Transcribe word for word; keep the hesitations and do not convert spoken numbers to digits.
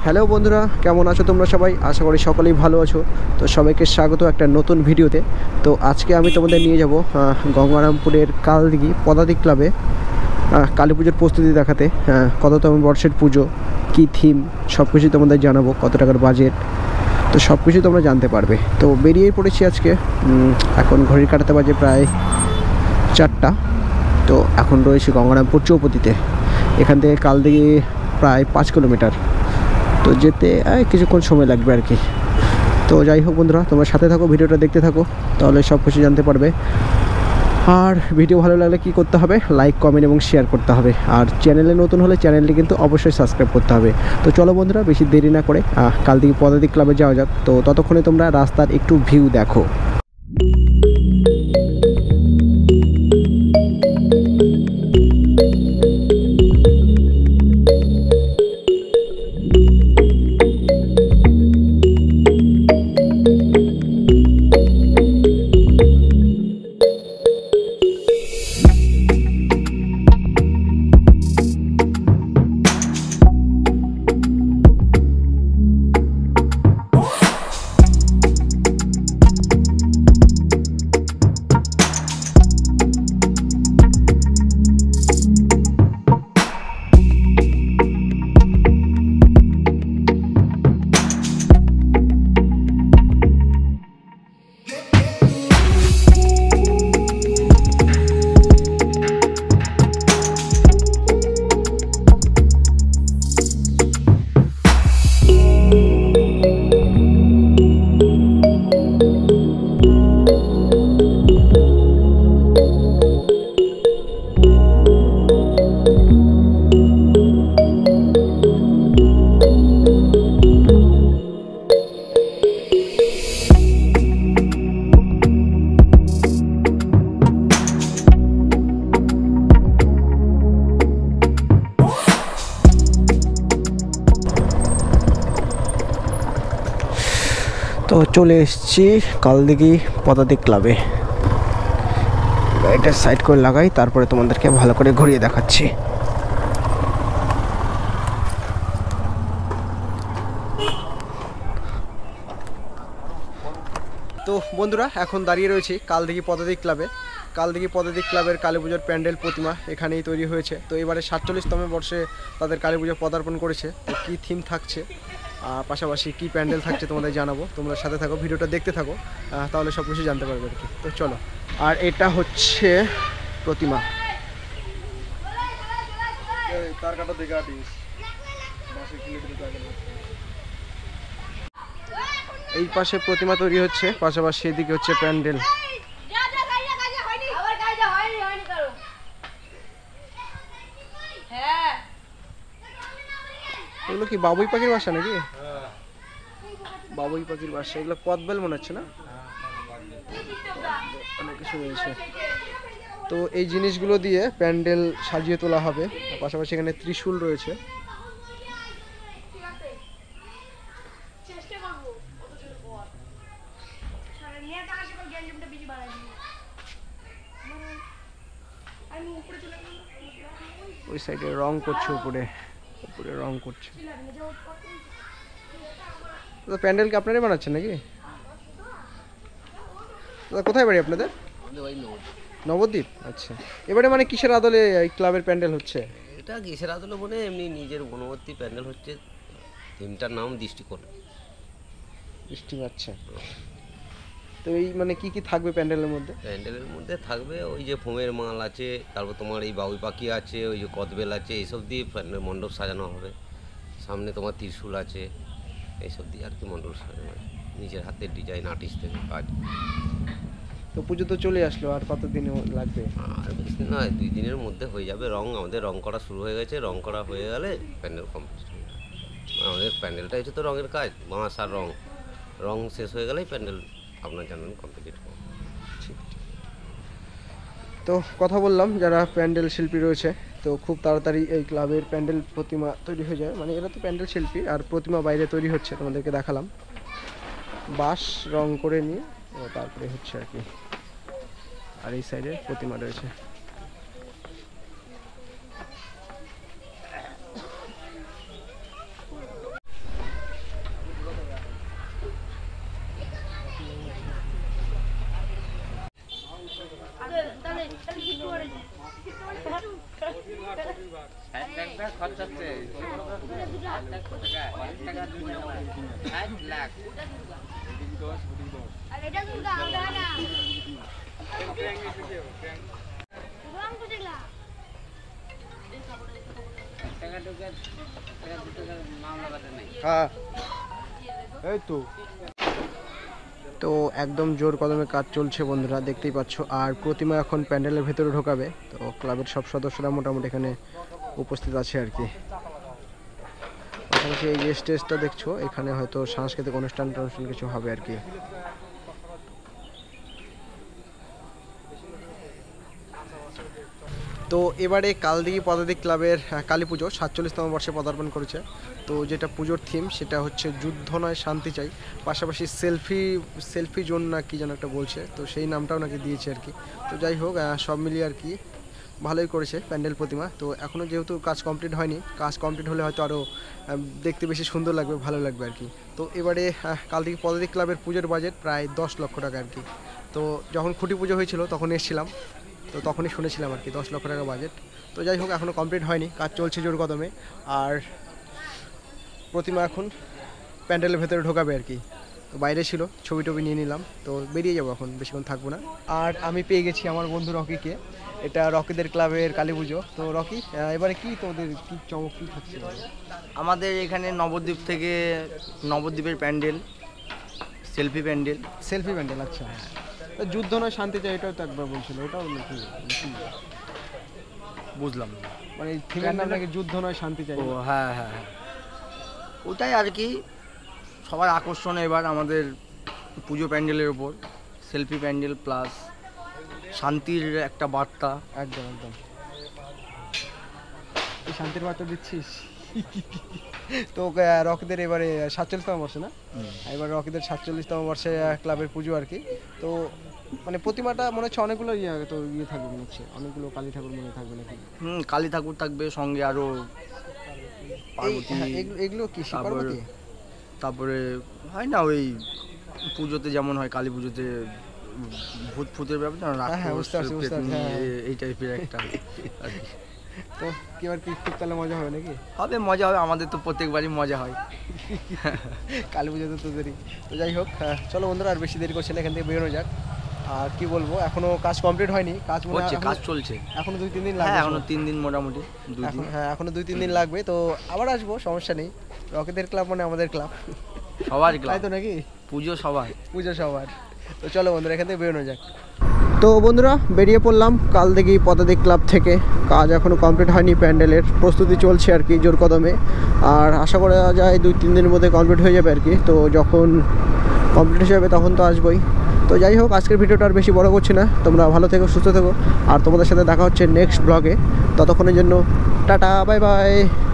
Hello বন্ধুরা, কেমন আছো তোমরা সবাই? আশা করি সকলেই ভালো আছো। তো সবাইকে স্বাগত একটা নতুন ভিডিওতে। তো আজকে আমি তোমাদের নিয়ে যাব গঙ্গারামপুরের কালদিঘি পদাতিক ক্লাবে কালী পুজোর প্রস্তুতি দেখাতে। কততম বর্ষের পুজো, কী থিম, সব কিছুই তোমাদের জানাবো, কত টাকার বাজেট, তো সব কিছুই তোমরা জানতে পারবে। তো বেরিয়েই পড়েছি আজকে। এখন ঘড়ির কাটাতে বাজে প্রায় চারটা। তো এখন রয়েছি গঙ্গারামপুর চৌপতিতে। এখান থেকে কালদিঘি প্রায় পাঁচ কিলোমিটার। তো যেতে কিছুক্ষণ সময় লাগবে আর কি। তো যাই হোক বন্ধুরা, তোমরা সাথে থাকো, ভিডিওটা দেখতে থাকো, তাহলে সব কিছু জানতে পারবে। আর ভিডিও ভালো লাগলে কি করতে হবে? লাইক, কমেন্ট এবং শেয়ার করতে হবে। আর চ্যানেলে নতুন হলে চ্যানেলটি কিন্তু অবশ্যই সাবস্ক্রাইব করতে হবে। তো চলো বন্ধুরা, বেশি দেরি না করে কালদিঘি পদাতিক ক্লাবে যাওয়া যাক। তো ততক্ষণে তোমরা রাস্তার একটু ভিউ দেখো। তো চলে এসেছি কালদিঘি পদাতিক ক্লাবে। এটা সাইড করে লাগাই, তারপরে তোমাদেরকে ভালো করে ঘুরিয়ে দেখাচ্ছি। তো বন্ধুরা, এখন দাঁড়িয়ে রয়েছি কালদিঘি পদাতিক ক্লাবে। কালদিঘি পদাতিক ক্লাবের কালী পুজোর প্যান্ডেল প্রতিমা এখানেই তৈরি হয়েছে। তো এবারে সাতচল্লিশতম বর্ষে তাদের কালী পুজো পদার্পণ করেছে। তো কী থিম থাকছে, পাশাপাশি কী প্যান্ডেল থাকছে তোমাদের জানাবো। তোমরা সাথে থাকো, ভিডিওটা দেখতে থাকো, তাহলে সব কিছু জানতে পারবে আর কি। তো চলো। আর এটা হচ্ছে প্রতিমা। এই পাশে প্রতিমা তৈরি হচ্ছে, পাশাপাশি এদিকে হচ্ছে প্যান্ডেল। এগুলো কি বাবুই পাখির বাসা নাকি? বাবুই পাখির বাসা। এগুলো কদবেল মনে হচ্ছে না? অনেক কিছু রয়েছে। তো এই জিনিসগুলো দিয়ে প্যান্ডেল সাজিয়ে তোলা হবে। পাশাপাশি এখানে ত্রিশূল রয়েছে। ওই সাইডে রং করছে, উপরে উপরে রং করছে। তো প্যান্ডেল কি আপনারাই বানাচ্ছেন নাকি? কোথায় বাড়ি আপনাদের? নবদ্বীপ। আচ্ছা, এবারে মানে কিসের আদলে এই ক্লাবের প্যান্ডেল হচ্ছে? এটা কিসের আদলে মানে এমনি নিজের বনবর্তী প্যান্ডেল হচ্ছে। থিমটার নাম দৃষ্টিকোণ। দৃষ্টি। আচ্ছা, তো এই মানে কি কি থাকবে প্যান্ডেলের মধ্যে? প্যান্ডেলের মধ্যে থাকবে ওই যে ফোমের মাল আছে, তারপর তোমার এই বাবুই পাখি আছে, ওই যে কদবেল আছে, এইসব দিয়ে প্যান্ডেল মণ্ডপ সাজানো হবে। সামনে তোমার ত্রিশূল আছে, এইসব দিয়ে আর কি মণ্ডপ সাজানো হবে। নিজের হাতের ডিজাইন আর্টিস্টের কাজ। তো পুজো তো চলে আসলো, আর কতদিন লাগবে? আর বেশি নয়, দুই দিনের মধ্যে হয়ে যাবে। রং আমাদের রং করা শুরু হয়ে গেছে। রং করা হয়ে গেলে প্যান্ডেল কমপ্লিট হয়ে যাবে। আমাদের প্যান্ডেলটা হচ্ছে তো রঙের কাজ, বাঁশ আর রং। রং শেষ হয়ে গেলেই প্যান্ডেল আপনার জানেন কমপ্লিট হবে। ঠিক। তো কথা বললাম যারা প্যান্ডেল শিল্পী রয়েছে, তো খুব তাড়াতাড়ি এই ক্লাবের প্যান্ডেল প্রতিমা তৈরি হয়ে যায়। মানে এরা তো প্যান্ডেল শিল্পী, আর প্রতিমা বাইরে তৈরি হচ্ছে, তোমাদেরকে দেখালাম। বাঁশ রং করে নিয়ে তারপরে হচ্ছে আর কি। আর এই সাইডে প্রতিমা রয়েছে। হ্যাঁ এই তো তো একদম জোর কদমে কাজ চলছে বন্ধুরা, দেখতেই পাচ্ছ। আর প্রতিমা এখন প্যান্ডেলের ভেতরে ঢোকাবে, তো ক্লাবের সব সদস্যরা মোটামুটি এখানে উপস্থিত আছে আর কি। পাশাপাশি এই যে স্টেজটা দেখছো, এখানে হয়তো সাংস্কৃতিক অনুষ্ঠান টনুষ্ঠান কিছু হবে আর কি। তো এবারে কালদিঘি পদাতিক ক্লাবের কালী পুজো সাতচল্লিশতম বর্ষে পদার্পণ করেছে। তো যেটা পুজোর থিম সেটা হচ্ছে যুদ্ধ নয় শান্তি চাই, পাশাপাশি সেলফি সেলফি জোন না কি যেন একটা বলছে, তো সেই নামটাও নাকি দিয়েছে আর কি। তো যাই হোক, সব মিলিয়ে আর কি ভালোই করেছে প্যান্ডেল প্রতিমা। তো এখনও যেহেতু কাজ কমপ্লিট হয়নি, কাজ কমপ্লিট হলে হয়তো আরও দেখতে বেশি সুন্দর লাগবে, ভালো লাগবে আর কি। তো এবারে কালদিঘি পদাতিক ক্লাবের পুজোর বাজেট প্রায় দশ লক্ষ টাকা আর কি। তো যখন খুঁটি পুজো হয়েছিল তখন এসেছিলাম, তো তখনই শুনেছিলাম আর কি দশ লক্ষ টাকা বাজেট। তো যাই হোক, এখনও কমপ্লিট হয়নি, কাজ চলছে জোর কদমে। আর প্রতিমা এখন প্যান্ডেলের ভেতরে ঢোকাবে আর কি। তো বাইরে ছিল, ছবি টবি নিয়ে নিলাম, তো বেরিয়ে যাবো এখন, বেশিক্ষণ থাকবো না। আর আমি পেয়ে গেছি আমার বন্ধু রকিকে, এটা রকিদের ক্লাবের কালী পুজো। তো রকি, এবারে কি তোমাদের কি চমক কি থাকছে? আমাদের এখানে নবদ্বীপ থেকে নবদ্বীপের প্যান্ডেল, সেলফি প্যান্ডেল। সেলফি প্যান্ডেল, আচ্ছা। যুদ্ধ নয় শান্তি চাই, এটাও তো একবার বলছিল, ওটাও নাকি বুঝলাম মানে থিমের নাম নাকি যুদ্ধ নয় শান্তি চাই। ও হ্যাঁ হ্যাঁ হ্যাঁ, ওটাই আর কি সবার আকর্ষণ এবার আমাদের পুজো প্যান্ডেলের ওপর। সেলফি প্যান্ডেল প্লাস শান্তির একটা বার্তা। একদম একদম, তুই শান্তির বার্তা দিচ্ছিস। তো রকিদের এবারে সাতচল্লিশতম বর্ষে না, এবার রকিদের সাতচল্লিশতম বর্ষে ক্লাবের পুজো আর কি। তো মানে প্রতিমাটা মনে হচ্ছে অনেকগুলো ইয়ে তো ইয়ে থাকবে, মনে হচ্ছে অনেকগুলো কালী ঠাকুর মনে থাকবে নাকি? হুম, কালী ঠাকুর থাকবে, সঙ্গে আরো পার্বতী। এগুলো কি পার্বতী? তারপরে হয় না ওই পুজোতে যেমন হয়, কালী পুজোতে ভূত ফুতের ব্যাপার না, এই টাইপের একটা আর কি। তো কি আর কি খুব তাহলে মজা হবে নাকি? হবে, মজা হবে, আমাদের তো প্রত্যেকবারই মজা হয় কালী পুজোতে তোদেরই। তো যাই হোক, চলো বন্ধুরা, আর বেশি দেরি করছে না, এখান থেকে বেরোনো যাক। আর কি বলবো, এখনো কাজ কমপ্লিট হয়নি, কাজ হচ্ছে, কাজ চলছে এখনো দুই তিন দিন লাগবে। এখনো তিন দিন মোটামুটি দুই দিন, হ্যাঁ এখনো দুই তিন দিন লাগবে। তো আবার আসবো, সমস্যা নেই। রকিদের ক্লাব মানে আমাদের ক্লাব, সবার ক্লাব, তাই তো নাকি? পুজো সবার, পুজো সবার। তো চলো বন্ধুরা, এখান থেকে বেরোনো যাক। তো বন্ধুরা, বেরিয়ে পড়লাম কালদিঘি পদাতিক ক্লাব থেকে। কাজ এখনও কমপ্লিট হয়নি, প্যান্ডেলের প্রস্তুতি চলছে আর কি জোর কদমে। আর আশা করা যায় দুই তিন দিনের মধ্যে কমপ্লিট হয়ে যাবে আর কি। তো যখন কমপ্লিট হয়ে যাবে তখন তো আসবোই। তো যাই হোক, আজকের ভিডিওটা আর বেশি বড় করছি না, তোমরা ভালো থেকো, সুস্থ থেকো। আর তোমাদের সাথে দেখা হচ্ছে নেক্সট ব্লগে। ততক্ষণের জন্য টাটা, বাই বাই।